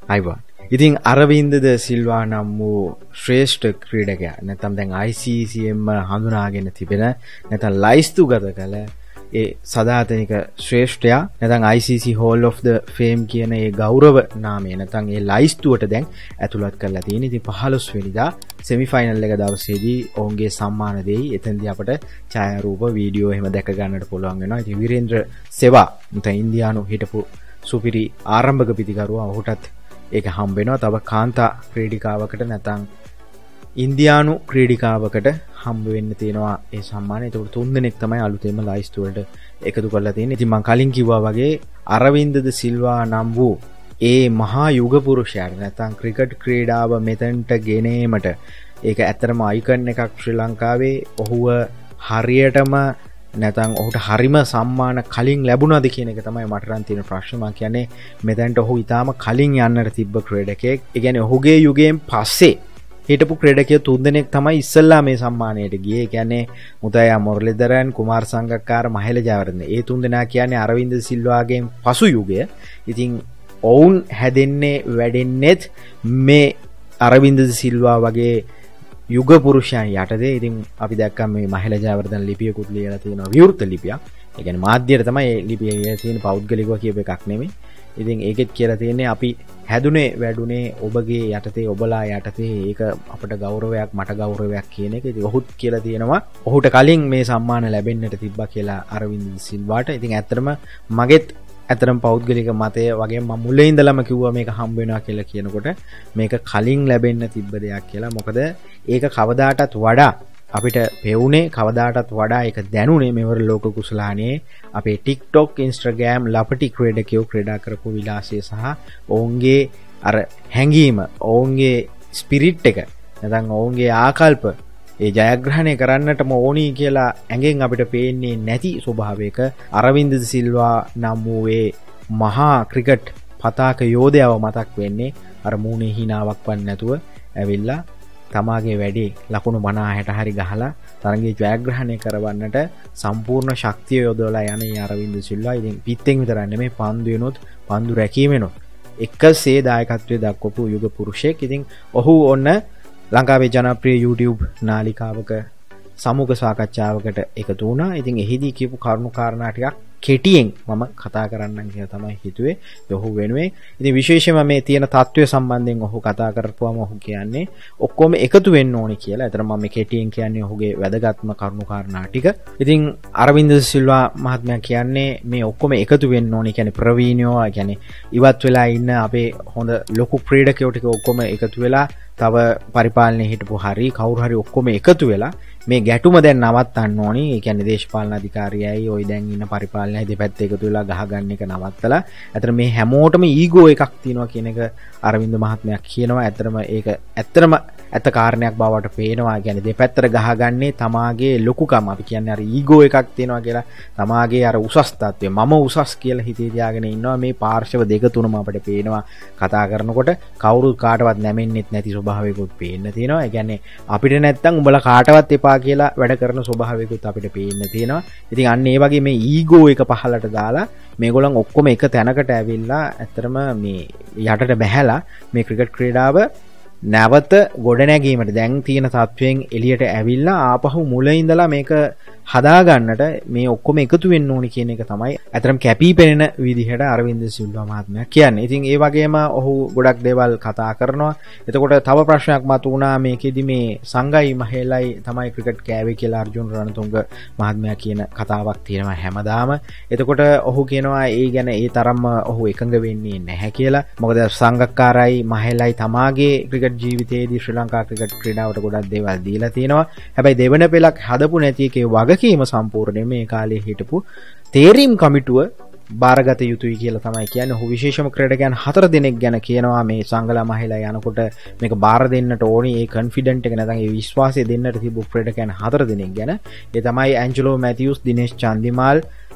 අයිබෝන්. ඉතින් අරවින්ද ද සිල්වා නම් වූ ශ්‍රේෂ්ඨ ක්‍රීඩකයා නැත්නම් දැන් ICCM හඳුනාගෙන තිබෙන නැත්නම් ලයිස්තුගත කළ ඒ සදාතනික ශ්‍රේෂ්ඨයා නැත්නම් ICC Hall of the Fame කියන ඒ ගෞරව නාමය නැත්නම් ඒ ලයිස්තුවට දැන් ඇතුළත් කරලා තියෙන. ඉතින් 15 වෙනිදා සෙමි ෆයිනල් එක දවසේදී ඔවුන්ගේ සම්මාන දෙයි. එතෙන්දී අපට ඡායාරූප වීඩියෝ එහෙම දැක ගන්නට පුළුවන් වෙනවා. ඉතින් විරේන්ද්‍ර සෙවා නැත්නම් ඉන්දියානු හිටපු සුපිරි ආරම්භක පිටිකරුවා ඔහුටත් ඒක හම්බ වෙනවා. තව කාන්තා ක්‍රීඩිකාවකට නැත්නම් ඉන්දියානු ක්‍රීඩිකාවකට හම්බ වෙන්න තියෙනවා ඒ සම්මානය. ඒක තුන් දෙනෙක් තමයි අලුතෙන්ම ලයිස්තු වලට එකතු කරලා තියෙන්නේ. ඉතින් මම කලින් කිව්වා වගේ අරවින්ද ද සිල්වා නම් වූ ඒ මහා යුග පුරුෂයා නැත්නම් ක්‍රිකට් ක්‍රීඩාව මෙතනට ගෙනීමට ඒක ඇත්තටම අයිකන් එකක් ශ්‍රී ලංකාවේ. ඔහුව හරියටම නැත්නම් ඔහුට හරිම සම්මාන කලින් ලැබුණාද කියන එක තමයි මට රන් තියෙන ප්‍රශ්න. මම කියන්නේ මෙතනට ඔහු ඊටාම කලින් යන්නට තිබ්බ ක්‍රීඩකයෙක්. ඒ කියන්නේ ඔහුගේ යුගයෙන් පස්සේ හිටපු ක්‍රීඩකයෝ තුන් දෙනෙක් තමයි ඉස්සල්ලා මේ සම්මානයට ගියේ. ඒ කියන්නේ මුතයා මොරලිදරන්, කුමාර සංගක්කාර, මහේල ජයවර්ධන. ඒ තුන් දෙනා කියන්නේ අරවින්ද සිල්වාගෙන් පසු යුගය. ඉතින් ඔවුන් හැදෙන්නේ වැඩෙන්නේත් මේ අරවින්ද සිල්වා වගේ යුග පුරුෂයන් යටතේ. ඉතින් අපි දැක්කම මේ මහේල ජයවර්ධන ලිපියකුත් ලියලා තියෙනවා, විවෘත ලිපියක්. ඒ කියන්නේ මාධ්‍යයට තමයි මේ ලිපිය තියෙන, පෞද්ගලිකව කියප එකක් නෙමෙයි. ඉතින් ඒකෙත් කියලා තියෙන්නේ අපි හැදුනේ වැඩුනේ ඔබගේ යටතේ, ඔබලා යටතේ. ඒක අපට ගෞරවයක්, මට ගෞරවයක් කියන එක. ඉතින් ඔහුත් කියලා තියෙනවා ඔහුට කලින් මේ සම්මාන ලැබෙන්නට තිබ්බා කියලා අරවින්ද සිල්වාට. ඉතින් ඇත්තටම මගෙත් ඇතරම් පෞද්ගලික මතය වගේ මම මුලින් ඉඳලම කිව්වා මේක හම්බ වෙනවා කියලා කියනකොට මේක කලින් ලැබෙන්න තිබ්බ දෙයක් කියලා. මොකද ඒක කවදාටත් වඩා අපිට පෙවුනේ, කවදාටත් වඩා ඒක දැනුනේ මෙවර ලෝක කුසලානේ අපේ TikTok, Instagram ලපටි ක්‍රීඩකයෝ ක්‍රීඩා කරපු විලාසය සහ ඔවුන්ගේ අර හැඟීම, ඔවුන්ගේ ස්පිරිට් එක නැත්නම් ඔවුන්ගේ ආකල්ප ඒ ජයග්‍රහණය කරන්නටම ඕනි කියලා ඇඟෙන් අපිට පේන්නේ නැති ස්වභාවයක අරවින්ද සිල්වා නම් වූ ඒ මහා ක්‍රිකට් පතාක යෝධයව මතක් වෙන්නේ අර මූණේ හිනාවක් වන් නැතුව ඇවිල්ලා තමාගේ වැඩේ ලකුණු 50 60 හරි ගහලා තරගයේ ජයග්‍රහණය කරවන්නට සම්පූර්ණ ශක්තිය යොදවලා යන අරවින්ද සිල්වා. ඉතින් පිටෙන් විතරක් නෙමෙයි පන්දු වෙනොත් පන්දු රැකීමෙනොත් එකසේ දායකත්වයේ දක්වපු යුග පුරුෂයෙක්. ඉතින් ඔහු ඔන්න ලංකාවේ ජනප්‍රිය YouTube නාලිකාවක සමුග සාකච්ඡාවකට එකතු වුණා. ඉතින් එහිදී කියපු කරුණු කාරණා ටිකක් කෙටියෙන් මම කතා කරන්නම් කියලා තමයි හිතුවේ ඔහු වෙනුවෙන්. ඉතින් විශේෂයෙන්ම මේ තියෙන තත්ත්වය සම්බන්ධයෙන් ඔහු කතා කරපුවම ඔහු කියන්නේ ඔක්කොම එකතු වෙන්න ඕනේ කියලා. ඒතර මම මේ කෙටියෙන් කියන්නේ ඔහුගේ වැදගත්ම කරුණු කාරණා ටික. ඉතින් අරවින්ද සිල්වා මහත්මයා කියන්නේ මේ ඔක්කොම එකතු වෙන්න ඕනේ කියන්නේ ප්‍රවීණයෝ, කියන්නේ ඉවත් වෙලා ඉන්න අපේ හොඳ ලොකු ක්‍රීඩකයෝ ටික ඔක්කොම එකතු වෙලා තව පරිපාලනයේ හිටපු හරි කවුරු හරි ඔක්කොම එකතු වෙලා මේ ගැටුම දැන් නවත්තන්න ඕනි. ඒ කියන්නේ දේශපාලන අධිකාරියයි ওই දැන් ඉන්න පරිපාලනයයි දෙපැත්ත එකතු වෙලා ගහගන්න එක නවත්තලා. අතන මේ හැමෝටම ඊගෝ එකක් තියෙනවා කියන එක අරවින්ද මහත්මයා කියනවා. ඇත්තටම ඇත්ත කාරණයක් බවට පේනවා. කියන්නේ දෙපැත්තට ගහගන්නේ තමාගේ ලොකුකම. අපි කියන්නේ අර ඊගෝ එකක් තියෙනවා කියලා. තමාගේ අර උසස් තත්ත්වය, මම උසස් කියලා හිතේ තියාගෙන ඉන්නවා. මේ පාර්ශව දෙක තුනම අපිට පේනවා කතා කරනකොට. කවුරුත් කාටවත් නැමෙන්නෙත් නැති ස්වභාවයකුත් පේන්න තියෙනවා. ඒ කියන්නේ අපිට නැත්තම් උඹලා කාටවත් එපා කියලා වැඩ කරන ස්වභාවයකුත් අපිට පේන්න තියෙනවා. ඉතින් අන්න ඒ වගේ මේ ඊගෝ එක පහලට දාලා මේගොල්ලන් ඔක්කොම එක තැනකට ඇවිල්ලා ඇත්තටම මේ යටට බැහැලා මේ ක්‍රිකට් ක්‍රීඩාව නැවත ගොඩනැගීමට දැන් තියෙන තත්වයෙන් එළියට ඇවිල්ලා ආපහු මුල ඉඳලා මේක හදාගන්නට මේ ඔක්කොම එකතු වෙන්න ඕනි කියන එක තමයි අතරම කැපී පෙනෙන විදිහට අරවින්ද සිල්වා මහත්මයා කියන්නේ. ඉතින් ඒ වගේම ඔහු ගොඩක් දේවල් කතා කරනවා. එතකොට තව ප්‍රශ්නයක් මතුවුණා මේකෙදි මේ සංගයි මහේලයි තමයි ක්‍රිකට් කෑවේ කියලා අර්ජුන් රණතුංග මහත්මයා කියන කතාවක් තියෙනවා හැමදාම. එතකොට ඔහු කියනවා ඒ ගැන ඒ තරම්ම ඔහු එකඟ වෙන්නේ නැහැ කියලා. මොකද සංගක්කාරයි මහේලයි තමාගේ ක්‍රිකට් ජීවිතයේදී ශ්‍රී ලංකා ක්‍රිකට් ක්‍රීඩාවට ගොඩක් දේවල් දීලා තියෙනවා. හැබැයි දෙවන පෙළක් හදපු නැති එකේ වගකීම සම්පූර්ණයෙන් මේ කාලේ හිටපු තේරීම් කමිටුව බාරගත යුතුයි කියලා තමයි කියන්නේ. ඔහු විශේෂම ක්‍රීඩකයන් 4 දෙනෙක් ගැන කියනවා මේ සංගලා මහේලා යනකොට මේක බාර දෙන්නට ඕනි. ඒ කොන්ෆිඩන්ට් එක නැත්නම් ඒ විශ්වාසය දෙන්නට තිබු ක්‍රීඩකයන් 4 දෙනෙක් ගැන. ඒ තමයි ඇන්ජලෝ මැතිව්ස්, දිනේෂ් චන්දිමාල්,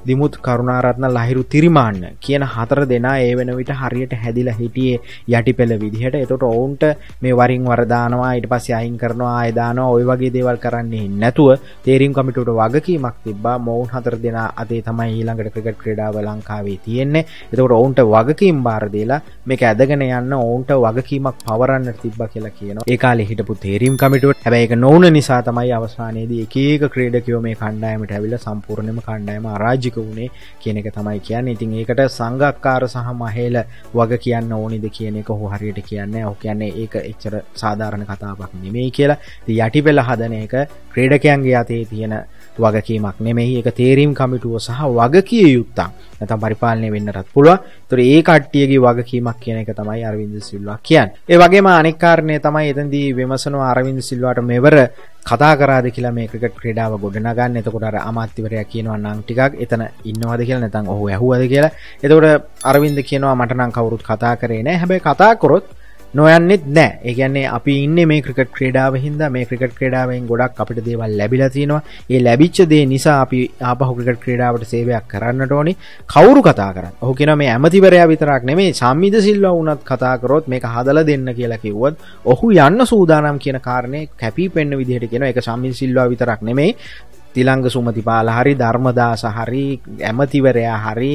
දිමුත් කරුණාරත්න ලහිරු තිරිමාන්න කියන 4 දෙනා ඒ වෙන විට හරියට හැදිලා හිටියේ යටිපෙළ විදිහට. එතකොට ඔවුන්ට මේ වරින් වර දානවා ඊට පස්සේ අයින් කරනවා ආය දානවා ওই වගේ දේවල් කරන්නේ නැතුව තේරීම් කමිටුවට වගකීමක් තිබ්බා. මොවුන් 4 දෙනා අතේ තමයි ඊළඟට ක්‍රිකට් ක්‍රීඩාව ලංකාවේ තියෙන්නේ. එතකොට ඔවුන්ට වගකීම් බාර දීලා මේක ඇදගෙන යන්න ඔවුන්ට වගකීමක් පවරන්නට තිබ්බා කියලා කියනවා. ඒ කාලේ හිටපු තේරීම් කමිටුවට. හැබැයි ඒක නොවුන නිසා තමයි අවසානයේදී එක එක ක්‍රීඩකයෝ මේ කණ්ඩායමට ඇවිල්ලා සම්පූර්ණයෙන්ම කණ්ඩායම අරාජික වුණේ කියන එක තමයි කියන්නේ. ඉතින් ඒකට සංඝක්කාර සහ මහේල වග කියන්න ඕනිද කියන එක ඔහු හරියට කියන්නේ. ඔහු කියන්නේ ඒක එච්චර සාධාරණ කතාවක් නෙමෙයි කියලා. ඉතින් යටිපෙළ හදන එක ක්‍රීඩකයන්ගේ අතේ තියෙන වගකීමක් නෙමෙයි. ඒක තේරීම් කමිටුව සහ වගකිය යුත්තක්. නැත්නම් පරිපාලනය වෙන්නටත් පුළුවන්. ඒතර ඒ කට්ටියගේ වගකීමක් කියන එක තමයි අරවින්ද සිල්වා කියන්නේ. ඒ වගේම අනෙක් කාරණේ තමයි එතෙන්දී විමසනවා අරවින්ද සිල්වාට මෙවර කතා කරාද කියලා මේ ක්‍රිකට් ක්‍රීඩාව ගොඩනගන්න. එතකොට අර අමාත්‍යවරයා කියනවා නම් ටිකක් එතන ඉන්නවද කියලා නැත්නම් ඔහු ඇහුවද කියලා. එතකොට අරවින්ද කියනවා මට නම් කවුරුත් කතා කරේ නැහැ. හැබැයි කතා කරොත් නොයන්නෙත් නැහැ. ඒ කියන්නේ අපි ඉන්නේ මේ ක්‍රිකට් ක්‍රීඩාවෙ හින්දා මේ ක්‍රිකට් ක්‍රීඩාවෙන් ගොඩක් අපිට දේවල් ලැබිලා තියෙනවා. ඒ ලැබිච්ච දේ නිසා අපි ආපහු ක්‍රිකට් ක්‍රීඩාවට සේවයක් කරන්නට ඕනි. කවුරු කතා කරත් ඔහු කියනවා මේ ඇමතිවරයා විතරක් නෙමෙයි සම්මිද සිල්වා වුණත් කතා කරොත් මේක හදලා දෙන්න කියලා කිව්වොත් ඔහු යන්න සූදානම් කියන කාරණේ කැපී පෙනෙන විදිහට කියනවා. ඒක සම්මිද සිල්වා විතරක් නෙමෙයි තිලංග සුමතිපාල හරි ධර්මදාස හරි ඇමතිවරයා හරි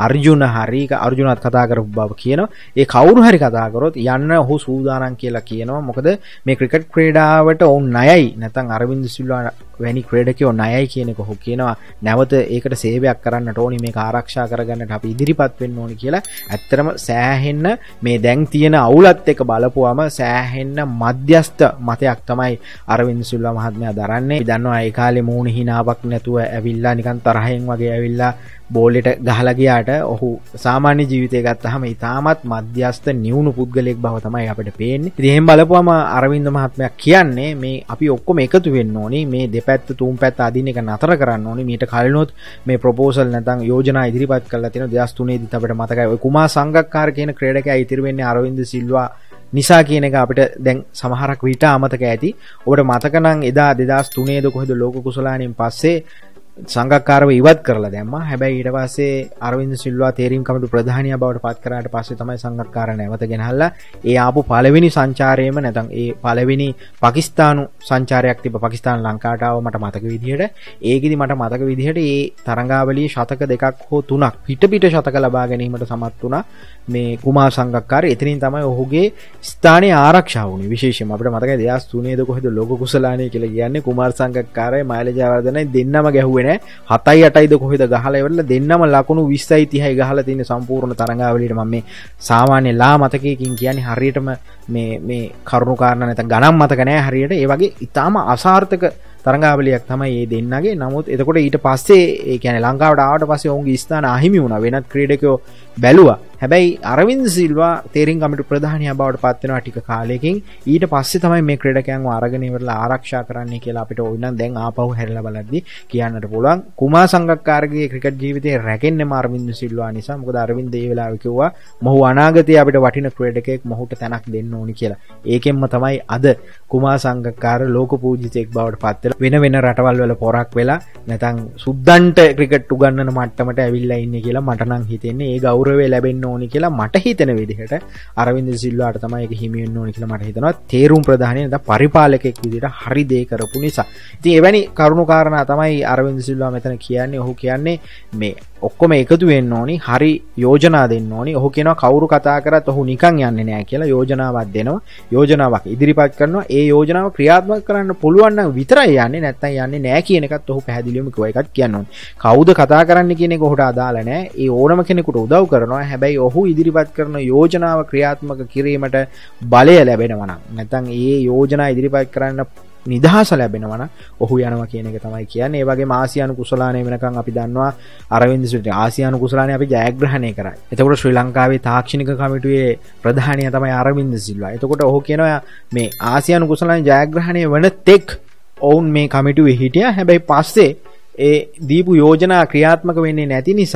අර්ජුනත් කතා කරපු බව කියනවා. ඒ කවුරු හරි කතා කරොත් යන්න ඔහු සූදානම් කියලා කියනවා. මොකද මේ ක්‍රිකට් ක්‍රීඩාවට ඔවුන් ණයයි නැත්නම් අරවින්ද සිල්වා වැනි ක්‍රීඩකයෝ ණයයි කියන එක ඔහු කියනවා. නැවත ඒකට සේවයක් කරන්නට ඕනි මේක ආරක්ෂා කරගන්නට අපි ඉදිරිපත් වෙන්න ඕනි කියලා. ඇත්තටම සෑහෙන්න මේ දැන් තියෙන අවුලත් එක්ක බලපුවම සෑහෙන්න මධ්‍යස්ත මතයක් තමයි අරවින්ද සිල්වා මහත්මයා දරන්නේ. අපි දන්නවා ඒ කාලේ මූණ හිනාවක් නැතුව ඇවිල්ලා නිකන් තරහෙන් වගේ ඇවිල්ලා බෝලෙට ගහලා ගියාට ඔහු සාමාන්‍ය ජීවිතය ගත්තාම ඉතාමත් මධ්‍යස්ත නිවුණු පුද්ගලයෙක් බව තමයි අපිට පේන්නේ. ඉතින් එහෙන් බලපුවම අරවින්ද මහත්මයා කියන්නේ මේ අපි ඔක්කොම එකතු වෙන්න ඕනි. මේ දෙපැත්ත තුන් පැත්ත අදින එක නතර කරන්න ඕනි. මීට කලිනුත් මේ ප්‍රොපෝසල් නැත්නම් යෝජනා ඉදිරිපත් කරලා තියෙනවා 2003 දී අපිට මතකයි. ඔය කුමාර් සංගක්කාර කියන ක්‍රීඩකයා ඉතිරි වෙන්නේ අරවින්ද සිල්වා නිසා කියන එක අපිට දැන් සමහරක් විට අමතක ඇති. ඔබට මතක නම් එදා 2003 ද කොහෙද ලෝක කුසලානෙන් පස්සේ සංඝක්කාරව ඉවත් කරලා දැම්මා. හැබැයි ඊට පස්සේ අරවින්ද සිල්වා තේරීම් කමිටු ප්‍රධානියා බවට පත් කරාට පස්සේ තමයි සංඝක්කාර නැවත ගෙනහල්ලා ඒ ආපු පළවෙනි සංචාරයේම නැත්නම් ඒ පළවෙනි පාකිස්තානු සංචාරයක් තිබ්බ. පාකිස්තාන ලංකාවට ආව මට මතක විදිහට. ඒකෙදි මට මතක විදිහට ඒ තරඟාවලියේ ශතක දෙකක් හෝ තුනක් පිට ශතක ලබා ගැනීමට සමත් වුණා මේ කුමාර් සංඝක්කාර. එතනින් තමයි ඔහුගේ ස්ථානය ආරක්ෂා වුණේ. විශේෂයෙන්ම අපිට මතකයි 2003 ද කොහෙද ලෝක කුසලානේ කියලා කියන්නේ කුමාර් සංඝක්කාරයි මයිලේජ් ආවර්ධනයි දෙන්නම ගැහුවේ 7යි 8යිද කොහෙද ගහලා ඉවරලා දෙන්නම ලකුණු 20යි 30යි ගහලා තියෙන සම්පූර්ණ තරඟාවලියට මම මේ සාමාන්‍ය ලා මතකයකින් කියන්නේ හරියටම මේ කරුණු කාරණා නැත්නම් ගණන් මතක නැහැ හරියට. ඒ වගේ ඊටාම අසාර්ථක තරඟාවලියක් තමයි මේ දෙන්නගේ. නමුත් එතකොට ඊට පස්සේ ඒ කියන්නේ ලංකාවට ආවට පස්සේ ඔවුන්ගේ ස්ථාන අහිමි වුණා. වෙනත් ක්‍රීඩකයෝ බැලුවා. හැබැයි අරවින්ද සිල්වා තේරීම් කමිටු ප්‍රධානියා බවට පත් වෙනවා ටික කාලයකින්. ඊට පස්සේ තමයි මේ ක්‍රීඩකයන්ව අරගෙන ඉවරලා ආරක්ෂා කරන්න කියලා අපිට ඕනනම් දැන් ආපහු හැරිලා බලද්දි කියන්නට පුළුවන්. කුමාර් සංගක්කාරගේ ක්‍රිකට් ජීවිතේ රැකෙන්නේම අරවින්ද සිල්වා නිසා. මොකද අරවින්ද ඒ වෙලාවේ කිව්වා මොහු අනාගතයේ අපිට වටින ක්‍රීඩකයෙක් මොහුට තැනක් දෙන්න ඕනි කියලා. ඒකෙන්ම තමයි අද කුමාර් සංගක්කාර ලෝක පූජිතයෙක් බවට පත් වෙලා වෙන රටවල් වල පොරක් වෙලා නැත්නම් සුද්දන්ට ක්‍රිකට් උගන්වන මට්ටමට ඇවිල්ලා ඉන්නේ කියලා මට නම් හිතෙන්නේ. ඒ ගෞරවය ලැබෙන්න ඕනි කියලා මට හිතෙන විදිහට අරවින්ද සිල්වාට තමයි ඒක හිමි වෙන්න ඕනි කියලා මට හිතෙනවා. තේරුම් ප්‍රධානිය නැත්නම් පරිපාලකෙක් විදිහට හරි දේ කරපු නිසා. ඉතින් එවැනි කරුණු කාරණා තමයි අරවින්ද සිල්වා මෙතන කියන්නේ. ඔහු කියන්නේ මේ ඔක්කොම එකතු වෙන්න ඕනි. හරි යෝජනා දෙන්න ඕනි. ඔහු කියනවා කවුරු කතා කරත් ඔහු නිකන් යන්නේ නැහැ කියලා යෝජනාවක් දෙනවා. යෝජනාවක් ඉදිරිපත් කරනවා. ඒ යෝජනාව ක්‍රියාත්මක කරන්න පුළුවන් නම් විතරයි යන්නේ. නැත්නම් යන්නේ නැහැ කියන එකත් ඔහු පැහැදිලිවම කිව්වා. එකක් කියන්න ඕනේ. කවුද කතා කරන්න කියන එක ඔහුට අදාළ නැහැ. ඒ ඕනම කෙනෙකුට උදව් කරනවා. හැබැයි ඔහු ඉදිරිපත් කරන යෝජනාව ක්‍රියාත්මක කිරීමට බලය ලැබෙනවා නම් නැත්නම් ඒ යෝජනා ඉදිරිපත් කරන්න නිදහස ලැබෙනවා නම් ඔහු යනවා කියන එක තමයි කියන්නේ. ඒ වගේම ආසියානු කුසලානේ වෙනකන් අපි දන්නවා අරවින්ද සිල්වා ආසියානු කුසලානේ අපි ජයග්‍රහණය කරා. එතකොට ශ්‍රී ලංකාවේ තාක්ෂණික කමිටුවේ ප්‍රධානියා තමයි අරවින්ද සිල්වා. එතකොට ඔහු කියනවා මේ ආසියානු කුසලානේ ජයග්‍රහණය වන තෙක් ඔවුන් මේ කමිටුවේ හිටියා. හැබැයි පස්සේ ඒ දීපු යෝජනා ක්‍රියාත්මක වෙන්නේ නැති නිසා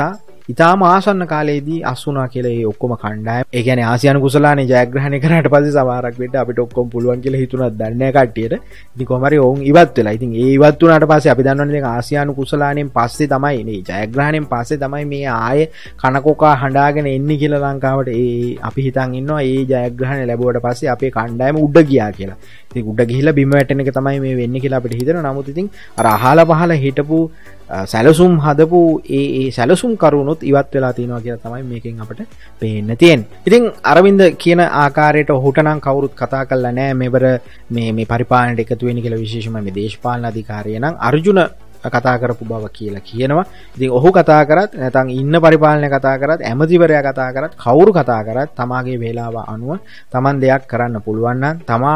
ඉතාම ආසන්න කාලේදී අස් වුණා කියලා ඒ ඔක්කොම කණ්ඩායම. ඒ කියන්නේ ආසියානු කුසලානේ ජයග්‍රහණය කරාට පස්සේ සමහරක් වෙන්න අපිට ඔක්කොම පුළුවන් කියලා හිතුණත් දන්නේ නැහැ කට්ටියට. ඉතින් කොහොම හරි ඔවුන් ඉවත් වෙලා. ඉතින් ඒ ඉවත් වුණාට පස්සේ අපි දන්නවනේ දැන් ආසියානු කුසලානෙන් පස්සේ තමයි මේ ජයග්‍රහණයෙන් පස්සේ තමයි මේ ආයේ කනකොකා හඬාගෙන එන්නේ කියලා ලංකාවට. ඒ අපි හිතන් ඉන්නවා ඒ ජයග්‍රහණය ලැබුවට පස්සේ අපේ කණ්ඩායම උඩ ගියා කියලා. ඉතින් උඩ ගිහිල්ලා බිම වැටෙන එක තමයි මේ වෙන්නේ කියලා අපිට හිතෙනවා. නමුත් ඉතින් අර අහලා පහලා හිටපු සැලසුම් හදපු ඒ සැලසුම් කරුණුත් ඉවත් වෙලා තියෙනවා කියලා තමයි මේකෙන් අපිට පේන්න තියෙන්නේ. ඉතින් අරවින්ද කියන ආකාරයට ඔහුට නම් කවුරුත් කතා කරලා නැහැ මෙවර මේ පරිපාලනයට එකතු වෙන්න කියලා. විශේෂයෙන්ම මේ දේශපාලන අධිකාරිය නම් අර්ජුන කතා කරපු බව කියලා කියනවා. ඉතින් ඔහු කතා කරත් නැත්නම් ඉන්න පරිපාලනය කතා කරත් ඇමතිවරයා කතා කරත් කවුරු කතා කරත් තමාගේ වේලාව අනුව Taman දෙයක් කරන්න පුළුවන් නම්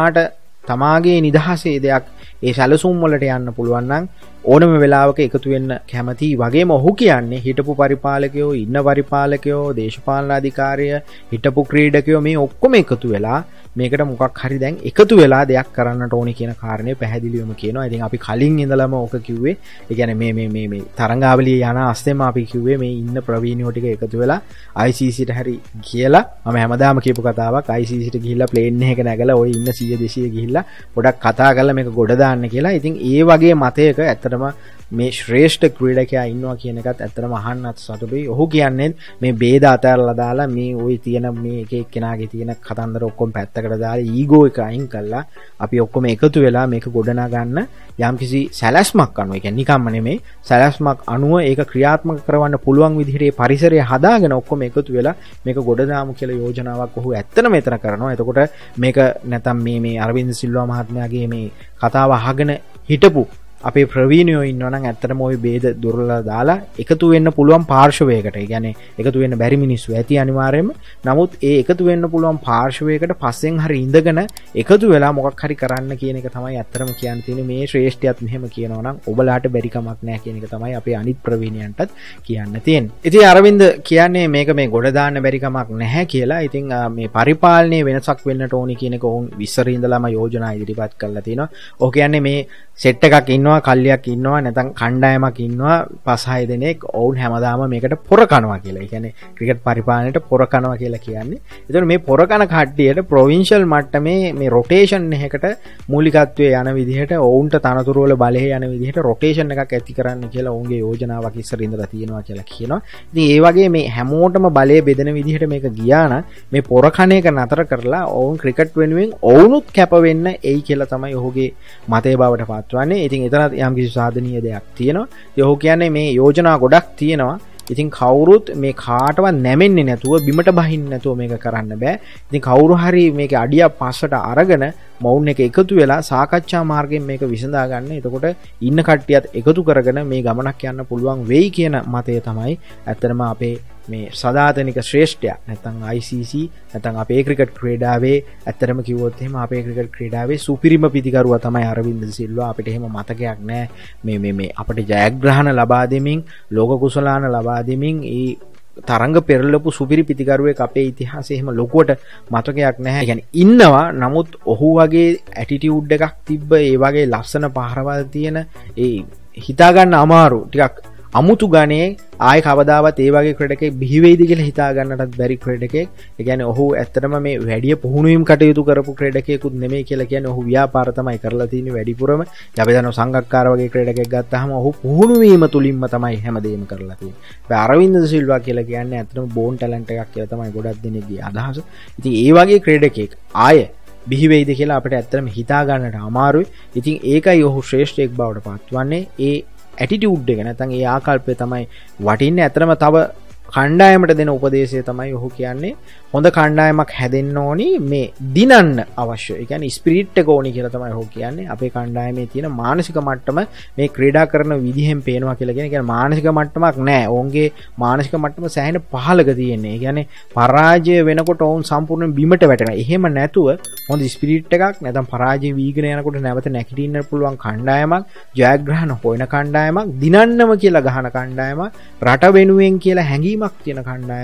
තමාගේ නිදහසේ දෙයක් ඒ සැලසුම් වලට යන්න පුළුවන් නම් ඕනම වෙලාවක එකතු වෙන්න කැමති වගේම ඔහු කියන්නේ හිටපු පරිපාලකයෝ ඉන්න පරිපාලකයෝ දේශපාලන අධිකාරිය හිටපු ක්‍රීඩකයෝ මේ ඔක්කොම එකතු වෙලා මේකට මොකක් හරි දැන් එකතු වෙලා දෙයක් කරන්නට ඕනේ කියන කාරණේ පැහැදිලිවම කියනවා. ඉතින් අපි කලින් ඉඳලම ඕක කිව්වේ. ඒ කියන්නේ මේ තරංගාවලිය යන අස්තෙම අපි කිව්වේ මේ ඉන්න ප්‍රවීණයෝ ටික එකතු වෙලා ICCට හරි කියලා. මම හැමදාම කියපු කතාවක් ICCට ගිහිල්ලා ප්ලේන් එකක නැගලා ওই ඉන්න 100 200 ගිහිල්ලා පොඩක් කතා කරලා මේක ගොඩ දාන්න කියලා. ඉතින් ඒ වගේ මතයක ඇත්තටම මේ ශ්‍රේෂ්ඨ ක්‍රීඩකයා ඉන්නවා කියන එකත් ඇත්තටම අහන්නත් සතුටුයි. ඔහු කියන්නේ මේ ભેද අතහැරලා දාලා මේ ওই තියෙන මේ එක එක්කෙනාගේ තියෙන කතන්දර ඔක්කොම පැත්තකට දාලා ඊගෝ එක අයින් කරලා අපි ඔක්කොම එකතු වෙලා මේක ගොඩනගා ගන්න යම්කිසි සැලැස්මක් අනුව, ඒ කියන්නේ නිකම්ම නෙමෙයි සැලැස්මක් අනුව ඒක ක්‍රියාත්මක කරවන්න පුළුවන් විදිහට මේ පරිසරය හදාගෙන ඔක්කොම එකතු වෙලා මේක ගොඩදාමු කියලා යෝජනාවක් ඔහු ඇත්තටම මෙතන කරනවා. එතකොට මේක නැත්තම් මේ අරවින්ද සිල්වා මහත්මයාගේ මේ කතාව අහගෙන හිටපු අපේ ප්‍රවීණයෝ ඉන්නවා නම් ඇත්තටම ওই ભેද දුරලා දාලා එකතු වෙන්න පුළුවන් පාර්ශවයකට. ඒ කියන්නේ එකතු වෙන්න බැරි මිනිස්සු ඇති අනිවාර්යයෙන්ම. නමුත් ඒ එකතු වෙන්න පුළුවන් පාර්ශවයකට පස්සෙන් හරි ඉඳගෙන එකතු වෙලා මොකක් හරි කරන්න කියන එක තමයි ඇත්තටම කියන්න තියෙන්නේ. මේ ශ්‍රේෂ්ඨයත් මෙහෙම කියනවා නම් ඔබලාට බැරි කමක් නැහැ කියන එක තමයි අපේ අනිත් ප්‍රවීණයන්ටත් කියන්න තියෙන්නේ. ඉතින් අරවින්ද කියන්නේ මේක මේ ගොඩ දාන්න බැරි කමක් නැහැ කියලා. ඉතින් මේ පරිපාලනයේ වෙනසක් වෙන්නට ඕනි කියන එක උන් විශ්සර ඉඳලාම යෝජනා ඉදිරිපත් කරලා තිනවා. ඔහු කියන්නේ මේ සෙට් එකක් ඉන්නවා, කල්ලියක් ඉන්නවා, නැත්නම් කණ්ඩායමක් ඉන්නවා 5-6 දෙනෙක්. ඔවුන් හැමදාම මේකට පොර කනවා කියලා. ඒ කියන්නේ ක්‍රිකට් පරිපාලනයට පොර කනවා කියලා කියන්නේ. ඒතකොට මේ පොර කන කට්ටියට ප්‍රොවින්ෂල් මට්ටමේ මේ රොටේෂන් එකකට මූලිකත්වයේ යන විදිහට ඔවුන්ට තනතුරු වල බලය යන විදිහට රොටේෂන් එකක් ඇති කරන්න කියලා ඔවුන්ගේ යෝජනාවක් ඉස්සර ඉඳලා තියෙනවා කියලා කියනවා. ඉතින් ඒ වගේ මේ හැමෝටම බලය බෙදෙන විදිහට මේක ගියා නම් මේ පොර කන එක නතර කරලා ඔවුන් ක්‍රිකට් වෙනුවෙන් ඔවුනුත් කැප වෙන්න එයි කියලා තමයි ඔහුගේ මතය බවට පත්වන්නේ. ඉතින් එතන යම් කිසි සාධනීය දෙයක් තියෙනවා. ඉතින් ඔහු කියන්නේ මේ යෝජනා ගොඩක් තියෙනවා. ඉතින් කවුරුත් මේ කාටවත් නැමෙන්නේ නැතුව බිමට බහින්න නැතුව මේක කරන්න බෑ. ඉතින් කවුරු හරි මේකේ අඩියක් පස්සට අරගෙන මවුන් එක එකතු වෙලා සාකච්ඡා මාර්ගයෙන් මේක විසඳා ගන්න. එතකොට ඉන්න කට්ටියත් එකතු කරගෙන මේ ගමනක් යන්න පුළුවන් වෙයි කියන මතය තමයි ඇත්තටම අපේ මේ සදාතනික ශ්‍රේෂ්ඨයා නැත්නම් ICC නැත්නම් අපේ ක්‍රිකට් ක්‍රීඩාවේ ඇත්තටම කිව්වොත් එහෙම අපේ ක්‍රිකට් ක්‍රීඩාවේ සුපිරිම පිටිකරුවා තමයි අරවින්ද සිල්වා. අපිට එහෙම මතකයක් නැහැ මේ අපිට ජයග්‍රහණ ලබා දෙමින් ලෝක කුසලාන ලබා දෙමින් ඒ තරංග පෙරලපු සුපිරි පිටිකරුවෙක් අපේ ඉතිහාසයේ එහෙම ලොකුවට මතකයක් නැහැ. يعني ඉන්නවා, නමුත් ඔහු වගේ ඇටිටියුඩ් එකක් තිබ්බ ඒ වගේ ලස්සන පහරවල් තියෙන ඒ හිතා ගන්න අමාරු ටිකක් අමුතු ගණේ ආය කවදාවත් ඒ වගේ ක්‍රීඩකෙක් බිහි වෙයිද කියලා හිතා ගන්නටත් බැරි ක්‍රීඩකෙක්. ඒ කියන්නේ ඔහු ඇත්තටම මේ වැඩි පුහුණුවීම් කටයුතු කරපු ක්‍රීඩකයෙකුත් නෙමෙයි කියලා කියන්නේ. ඔහු ව්‍යාපාර තමයි කරලා තියෙන්නේ වැඩිපුරම. අපි දන්නවා සංගක්කාර වගේ ක්‍රීඩකෙක් ගත්තාම ඔහු පුහුණු වීම තුලින්ම තමයි හැමදේම කරලා තියෙන්නේ. ඒ අරවින්ද සිල්වා කියලා කියන්නේ ඇත්තටම බෝන් ටැලන්ට් එකක් කියලා තමයි ගොඩක් දෙනෙක්ගේ අදහස. ඉතින් ඒ වගේ ක්‍රීඩකෙක් ආය බිහි වෙයිද කියලා අපිට ඇත්තටම හිතා ගන්නට අමාරුයි. ඉතින් ඒකයි ඔහු ශ්‍රේෂ්ඨයෙක් බවට පත්වන්නේ. ඒ ඇටිටියුඩ් එක නැත්නම් ඒ ආකල්පය තමයි වටින්නේ. ඇත්තටම තව කණ්ඩායමට දෙන උපදේශය තමයි ඔහු කියන්නේ හොඳ කණ්ඩායමක් හැදෙන්න ඕනි මේ දිනන්න අවශ්‍ය. ඒ කියන්නේ ස්පිරිට් එක ඕනි කියලා තමයි ඔහු කියන්නේ. අපේ කණ්ඩායමේ තියෙන මානසික මට්ටම මේ ක්‍රීඩා කරන විදිහෙන් පේනවා කියලා කියන. ඒ කියන්නේ මානසික මට්ටමක් නැහැ. ඔවුන්ගේ මානසික මට්ටම සෑහෙන පහළක තියෙන්නේ. ඒ කියන්නේ පරාජය වෙනකොට ඔවුන් සම්පූර්ණයෙන් බිමට වැටෙනවා. එහෙම නැතුව හොඳ ස්පිරිට් එකක් නැත්නම් පරාජය වීගෙන යනකොට නැවත නැගිටින්න පුළුවන් කණ්ඩායමක්, ජයග්‍රහණ හොයන කණ්ඩායමක්, දිනන්නම කියලා ගහන කණ්ඩායමක්, රට වෙනුවෙන් කියලා හැඟීමක් තියෙන කණ්ඩායමක්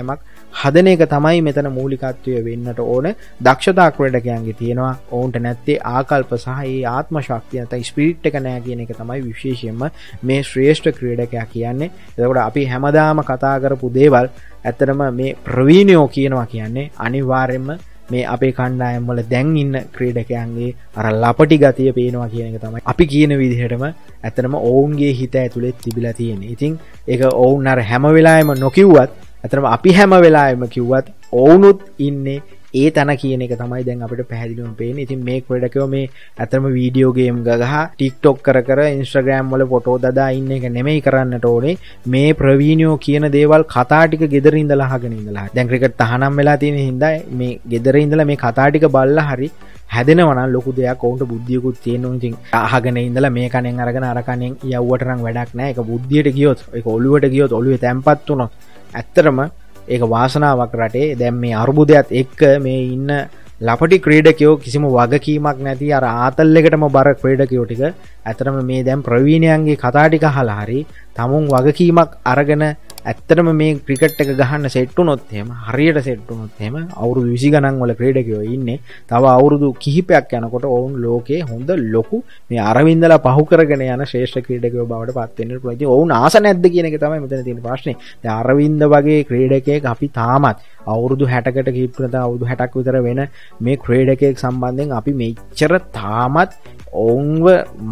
හදන එක තමයි මෙතන මූලිකත්වය වෙන්නට ඕන. දක්ෂතා ක්‍රීඩකයන්ගේ තියෙනවා, ඔවුන්ට නැත්තේ ආකල්ප සහ ඒ ආත්ම ශක්තිය නැත්නම් ස්පිරිට් එක නැහැ කියන එක තමයි විශේෂයෙන්ම මේ ශ්‍රේෂ්ඨ ක්‍රීඩකයා කියන්නේ. එතකොට අපි හැමදාම කතා කරපු දේවල් ඇත්තටම මේ ප්‍රවීණයෝ කියනවා කියන්නේ අනිවාර්යයෙන්ම මේ අපේ කණ්ඩායම් වල දැන් ඉන්න ක්‍රීඩකයන්ගේ අර ලපටි ගතිය පේනවා කියන එක තමයි අපි කියන විදිහටම ඇත්තටම ඔවුන්ගේ හිත ඇතුලේ තිබිලා තියෙන්නේ. ඉතින් ඒක ඔවුන් අර හැම වෙලාවෙම නොකියුවත් ඇත්තටම අපි හැම වෙලාවෙම කිව්වත් ඔවුනුත් ඉන්නේ ඒ තන කියන එක තමයි දැන් අපිට පැහැදිලිවම පේන්නේ. ඉතින් මේ ක්‍රීඩකයෝ මේ ඇත්තම වීඩියෝ ගේම් ගහ TikTok කර Instagram වල ෆොටෝ දදා ඉන්න එක නෙමෙයි කරන්නට ඕනේ. මේ ප්‍රවීණයෝ කියන දේවල් කතා ටික ගෙදර ඉඳලා අහගෙන ඉඳලා. දැන් ක්‍රිකට් තහනම් වෙලා තියෙන හින්දා මේ ගෙදර ඉඳලා මේ කතා ටික බලලා හරි හැදෙනවා නම් ලොකු දෙයක්. ඔවුන්ට බුද්ධියකුත් තියෙනවා. ඉතින් අහගෙන ඉඳලා මේ කණෙන් අරගෙන අර කණෙන් යවුවට නම් වැඩක් නැහැ. ඒක බුද්ධියට ගියොත්, ඒක ඔළුවට ගියොත්, ඔළුවේ තැම්පත් වුණොත් ඇත්තටම ඒක වාසනාවක් රටේ. දැන් මේ අරුබුදයත් එක්ක මේ ඉන්න ලපටි ක්‍රීඩකයෝ කිසිම වගකීමක් නැති අර ආතල් එකටම බර ක්‍රීඩකයෝ ටික ඇත්තටම මේ දැන් ප්‍රවීණයන්ගේ කතා ටික අහලා හරි තමුන් වගකීමක් අරගෙන ඇත්තටම මේ ක්‍රිකට් එක ගහන්න සෙට් වුණොත් එහෙම හරියට සෙට් වුණොත් එහෙම අවුරුදු 20 ගණන් වල ක්‍රීඩකයෝ ඉන්නේ. තව අවුරුදු කිහිපයක් යනකොට ඔවුන් ලෝකේ හොඳ ලොකු මේ අරවින්දලා පහු කරගෙන යන ශ්‍රේෂ්ඨ ක්‍රීඩකයෝ බවට පත් වෙන්න පුළුවන්. ඉතින් ඔවුන් ආස නැද්ද කියන එක තමයි මෙතන තියෙන ප්‍රශ්නේ. දැන් අරවින්ද වගේ ක්‍රීඩකයෙක් අපි තාමත් අවුරුදු 60කට කීප නැත්නම් අවුරුදු 60ක් විතර වෙන මේ ක්‍රීඩකයෙක් සම්බන්ධයෙන් අපි මෙච්චර තාමත් ඔවුන්ව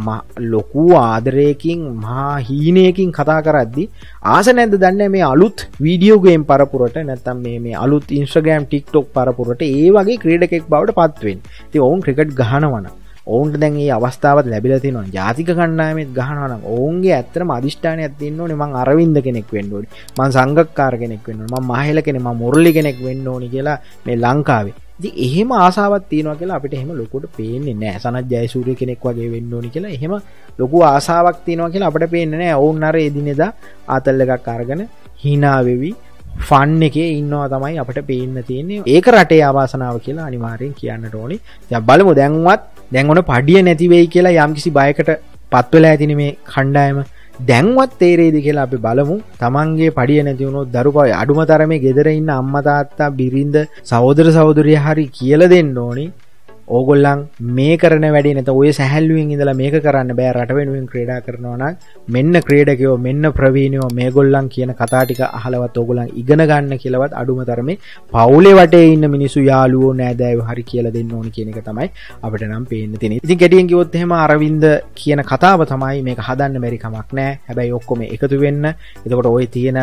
ලොකු ආදරයකින් මහා හීනයකින් කතා කරද්දි ආස නැද්ද දන්නේ මේ අලුත් වීඩියෝ ගේම් පරපුරට නැත්නම් මේ අලුත් Instagram TikTok පරපුරට ඒ වගේ ක්‍රීඩකෙක් බවට පත් වෙන්නේ. ඉතින් ඔවුන් ක්‍රිකට් ගහනවනම් ඔවුන්ට දැන් මේ අවස්ථාවත් ලැබිලා තියෙනවා. ජාතික කණ්ඩායමෙත් ගහනවා නම් ඔවුන්ගේ ඇත්තටම අදිෂ්ඨානයක් තියෙන්න ඕනේ. මං අරවින්ද කෙනෙක් වෙන්න ඕනේ. මං සංගක්කාර කෙනෙක් වෙන්න ඕනේ. මං මහේල කෙනෙක්, මං මුරලි කෙනෙක් වෙන්න ඕනේ කියලා මේ ලංකාවේ. ඉතින් එහෙම ආසාවක් තියෙනවා කියලා අපිට එහෙම ලොකුට පේන්නේ නැහැ. සනත් ජයසූරිය කෙනෙක් වගේ වෙන්න ඕනේ කියලා එහෙම ලොකු ආසාවක් තියෙනවා කියලා අපිට පේන්නේ නැහැ. ඔවුන් අර එදිනෙදා ආතල් එකක් අරගෙන hina වෙවි ෆන් එකේ ඉන්නවා තමයි අපිට පේන්න තියෙන්නේ. ඒක රටේ අවාසනාව කියලා අනිවාර්යෙන් කියන්නට ඕනේ. දැන් බලමු දැන් ඔන පඩිය නැති වෙයි කියලා යම්කිසි බයකට පත් වෙලා ඇතිනේ මේ කණ්ඩායම. දැන්වත් තේරෙයිද කියලා අපි බලමු. තමන්ගේ පඩිය නැති වුණොත් දරුපා අඩුම තරමේ ගෙදර ඉන්න අම්මා තාත්තා බිරිඳ සහෝදර සහෝදරිය හරි කියලා දෙන්න ඕනේ. ඕගොල්ලන් මේ කරන වැඩේ නැත ඔය සැහැල්ලුවෙන් ඉඳලා මේක කරන්න බෑ. රට වෙනුවෙන් ක්‍රීඩා කරනවා නම් මෙන්න ක්‍රීඩකයෝ මෙන්න ප්‍රවීණයෝ මේගොල්ලන් කියන කතා ටික අහලවත් ඕගොල්ලන් ඉගෙන ගන්න කියලාවත් අඩුම තරමේ පවුලේ වටේ ඉන්න මිනිස්සු යාළුවෝ නෑදෑයෝ හරි කියලා දෙන්න ඕනේ කියන එක තමයි අපිට නම් පේන්න තියෙන්නේ. ඉතින් ගැටියෙන් කිව්වොත් එහෙම අරවින්ද කියන කතාව තමයි මේක හදන්න බැරි කමක් නෑ. හැබැයි ඔක්කොම එකතු වෙන්න. එතකොට ওই තියෙන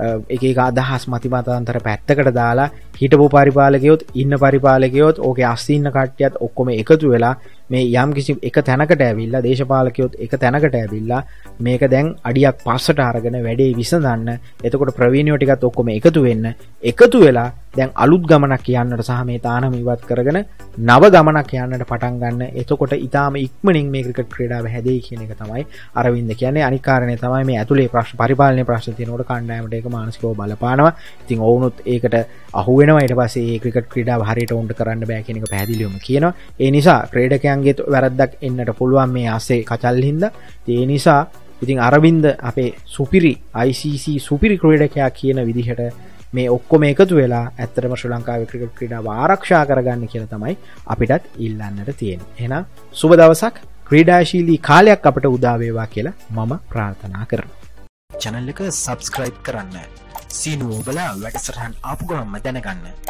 එක අදහස් මතිමතාන්තර පැත්තකට දාලා හිටපු පරිපාලකයොත් ඉන්න පරිපාලකයොත් ඕකේ අස්සින්න කට්ටියත් ඔක්කොම එකතු වෙලා මේ යම් කිසි එක තැනකට ඇවිල්ලා දේශපාලකයොත් එක තැනකට ඇවිල්ලා මේක දැන් අඩියක් පස්සට අරගෙන වැඩේ විසඳන්න. එතකොට ප්‍රවීණයෝ ටිකත් ඔක්කොම එකතු වෙන්න. එකතු වෙලා දැන් අලුත් ගමනක් යන්නට සහ මේ තානම ඉවත් කරගෙන නව ගමනක් යන්නට පටන් ගන්න. එතකොට ඊටාම ඉක්මනින් මේ ක්‍රිකට් ක්‍රීඩාව හැදෙයි කියන එක තමයි අරවින්ද කියන්නේ. අනික් කාරණේ තමයි මේ ඇතුලේ ප්‍රශ්න පරිපාලනයේ ප්‍රශ්න තියෙනකොට කණ්ඩායමට ඒක මානසිකව බලපානවා. ඉතින් ඔවුනුත් ඒකට අහු වෙනවා. ඊට පස්සේ මේ ක්‍රිකට් ක්‍රීඩාව හරියට උන්ට කරන්න බෑ කියන එක පැහැදිලිවම කියනවා. ඒ නිසා ක්‍රීඩකයන්ගේ වැරද්දක් එන්නට පුළුවන් මේ ASE කචල් හින්දා. ඒ නිසා ඉතින් අරවින්ද අපේ සුපිරි ICC සුපිරි ක්‍රීඩකයා කියන විදිහට මේ ඔක්කොම එකතු වෙලා ඇත්තටම ශ්‍රී ලංකාවේ ක්‍රිකට් ක්‍රීඩාව ආරක්ෂා කරගන්න කියලා තමයි අපිටත් ඉල්ලන්නට තියෙන්නේ. එහෙනම් සුබ දවසක්, ක්‍රීඩාශීලී කාලයක් අපට උදා වේවා කියලා මම ප්‍රාර්ථනා කරනවා. channel එක subscribe කරන්න. සීනුව ඔබලා වැඩසටහන් ආපු ගමන්ම දැනගන්න.